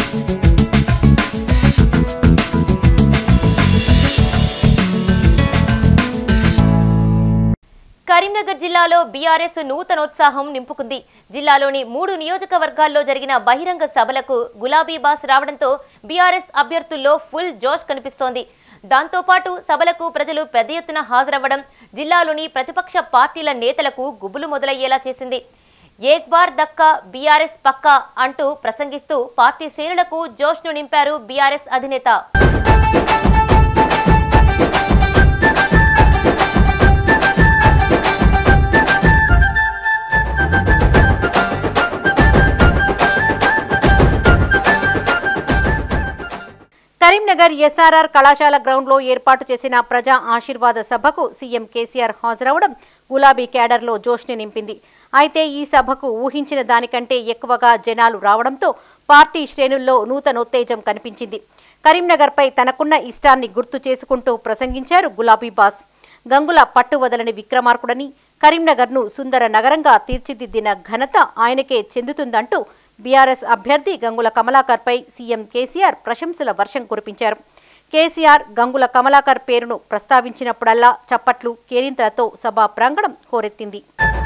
కరీంనగర్ జిల్లాలో బీఆర్ఎస్ నూతనోత్సాహం నింపుకుంది. జిల్లాలోని 3 నియోజకవర్గాల్లో జరిగిన బహిరంగ సభలకు గులాబీ బాస్ రావడంతో బీఆర్ఎస్ అభ్యర్థుల్లో ఫుల్ జోష్ కనిపిస్తోంది. దాంతో పాటు సభలకు ప్రజలు పెద్ద ఎత్తున హాజరవ్వడం జిల్లాలోని ప్రతిపక్ష పార్టీల నేతలకు గుబులు మొదలయ్యేలా చేసింది. ఏక్ బార్ దక్కా బీఆర్ఎస్ పక్కా అంటూ ప్రసంగిస్తూ పార్టీ శ్రేణులకు జోష్ను నింపారు బీఆర్ఎస్ అధినేత. కరీంనగర్ ఎస్ఆర్ఆర్ కళాశాల గ్రౌండ్ లో ఏర్పాటు చేసిన ప్రజా ఆశీర్వాద సభకు సీఎం కేసీఆర్ హాజరవడం గులాబీ క్యాడర్లో జోష్ని నింపింది. అయితే ఈ సభకు ఊహించిన దానికంటే ఎక్కువగా జనాలు రావడంతో పార్టీ శ్రేణుల్లో నూతనోత్తేజం కనిపించింది. కరీంనగర్పై తనకున్న ఇష్టాన్ని గుర్తు చేసుకుంటూ ప్రసంగించారు గులాబీ బాస్. గంగుల పట్టువదలని విక్రమార్కుడని, కరీంనగర్ను సుందర నగరంగా తీర్చిదిద్దిన ఘనత ఆయనకే చెందుతుందంటూ బీఆర్ఎస్ అభ్యర్థి గంగుల కమలాకర్పై సీఎం కేసీఆర్ ప్రశంసల వర్షం కురిపించారు. కేసీఆర్ గంగుల కమలాకర్ పేరును ప్రస్తావించినప్పుడల్లా చప్పట్లు, కేరింతలతో సభా ప్రాంగణం హోరెత్తింది.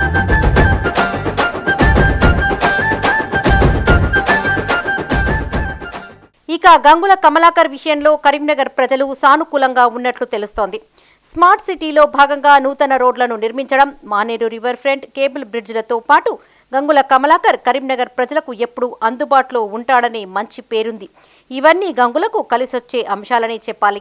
ఇక గంగుల కమలాకర్ విషయంలో కరీంనగర్ ప్రజలు సానుకూలంగా ఉన్నట్లు తెలుస్తోంది. స్మార్ట్ సిటీలో భాగంగా నూతన రోడ్లను నిర్మించడం, మానేరు రివర్ ఫ్రంట్, కేబుల్ బ్రిడ్జ్లతో పాటు గంగుల కమలాకర్ కరీంనగర్ ప్రజలకు ఎప్పుడూ అందుబాటులో ఉంటాడనే మంచి పేరుంది. ఇవన్నీ గంగులకు కలిసొచ్చే అంశాలనే చెప్పాలి.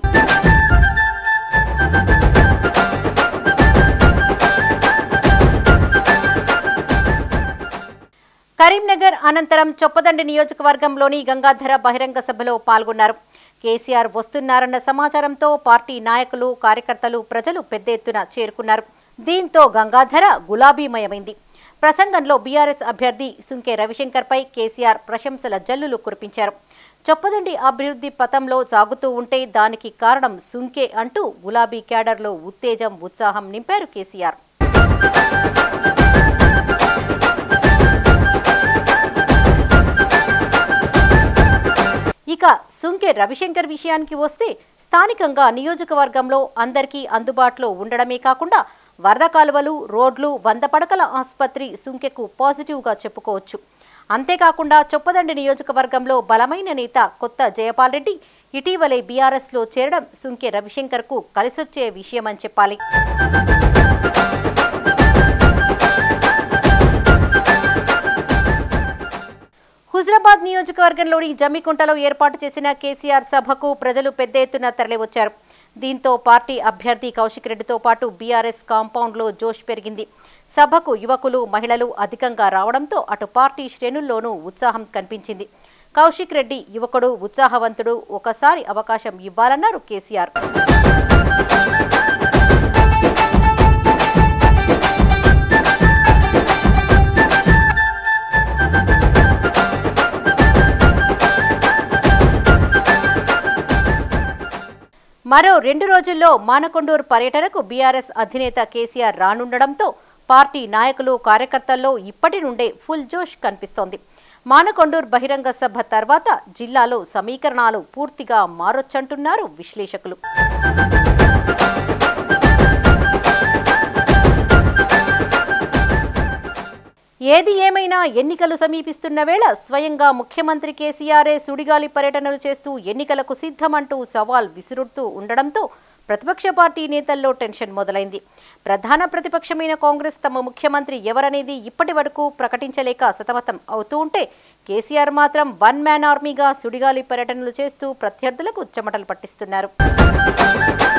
కరీంనగర్ అనంతరం చొప్పదండి నియోజకవర్గంలోని గంగాధర బహిరంగ సభలో పాల్గొన్నారు. కేసీఆర్ వస్తున్నారన్న సమాచారంతో పార్టీ నాయకులు, కార్యకర్తలు, ప్రజలు పెద్ద ఎత్తున చేరుకున్నారు. దీంతో గంగాధర గులాబీమయమైంది. ప్రసంగంలో బీఆర్ఎస్ అభ్యర్థి సుంకే రవిశంకర్పై కేసీఆర్ ప్రశంసల జల్లులు కురిపించారు. చొప్పదండి అభివృద్ధి పథంలో సాగుతూ ఉంటే దానికి కారణం సుంకే అంటూ గులాబీ క్యాడర్లో ఉత్తేజం, ఉత్సాహం నింపారు కేసీఆర్. ఇక సుంకే రవిశంకర్ విషయానికి వస్తే స్థానికంగా నియోజకవర్గంలో అందరికీ అందుబాటులో ఉండడమే కాకుండా వరద కాలువలు, రోడ్లు, 100 పడకల ఆసుపత్రి సుంకెకు పాజిటివ్గా చెప్పుకోవచ్చు. అంతేకాకుండా చొప్పదండి నియోజకవర్గంలో బలమైన నేత కొత్త జయపాల్ రెడ్డి ఇటీవలే బీఆర్ఎస్లో చేరడం సుంకే రవిశంకర్కు కలిసొచ్చే విషయమని చెప్పాలి. హుజరాబాద్ నియోజకవర్గంలోని జమ్మికుంటలో ఏర్పాటు చేసిన కేసీఆర్ సభకు ప్రజలు పెద్ద ఎత్తున తరలివచ్చారు. దీంతో పార్టీ అభ్యర్థి కౌశిక్ రెడ్డితో పాటు బీఆర్ఎస్ కాంపౌండ్లో జోష్ పెరిగింది. సభకు యువకులు, మహిళలు అధికంగా రావడంతో అటు పార్టీ శ్రేణుల్లోనూ ఉత్సాహం కనిపించింది. కౌశిక్ రెడ్డి యువకుడు, ఉత్సాహవంతుడు, ఒకసారి అవకాశం ఇవ్వాలన్నారు కేసీఆర్. మరో 2 రోజుల్లో మానకొండూరు పర్యటనకు బీఆర్ఎస్ అధినేత కేసీఆర్ రానుండడంతో పార్టీ నాయకులు, కార్యకర్తల్లో ఇప్పటి నుండే ఫుల్ జోష్ కనిపిస్తోంది. మానకొండూరు బహిరంగ సభ తర్వాత జిల్లాలో సమీకరణాలు పూర్తిగా మారొచ్చంటున్నారు విశ్లేషకులు. ఏది ఏమైనా ఎన్నికలు సమీపిస్తున్న వేళ స్వయంగా ముఖ్యమంత్రి కేసీఆరే సుడిగాలి పర్యటనలు చేస్తూ ఎన్నికలకు సిద్ధమంటూ సవాల్ విసురుతూ ఉండడంతో ప్రతిపక్ష పార్టీ నేతల్లో టెన్షన్ మొదలైంది. ప్రధాన ప్రతిపక్షమైన కాంగ్రెస్ తమ ముఖ్యమంత్రి ఎవరనేది ఇప్పటి వరకు ప్రకటించలేక సతమతం అవుతూ ఉంటే కేసీఆర్ మాత్రం 1 మ్యాన్ ఆర్మీగా సుడిగాలి పర్యటనలు చేస్తూ ప్రత్యర్థులకు చెమటలు పట్టిస్తున్నారు.